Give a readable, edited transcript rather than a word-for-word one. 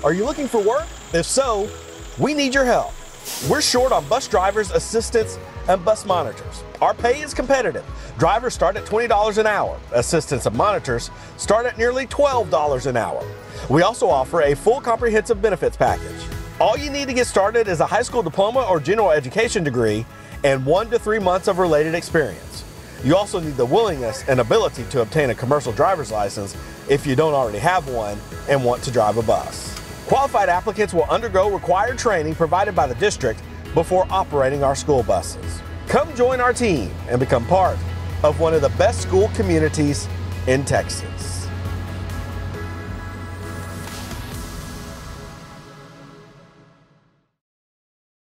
Are you looking for work? If so, we need your help. We're short on bus drivers, assistants, and bus monitors. Our pay is competitive. Drivers start at $20 an hour. Assistants and monitors start at nearly $12 an hour. We also offer a full comprehensive benefits package. All you need to get started is a high school diploma or general education degree and 1 to 3 months of related experience. You also need the willingness and ability to obtain a commercial driver's license if you don't already have one and want to drive a bus. Qualified applicants will undergo required training provided by the district before operating our school buses. Come join our team and become part of one of the best school communities in Texas.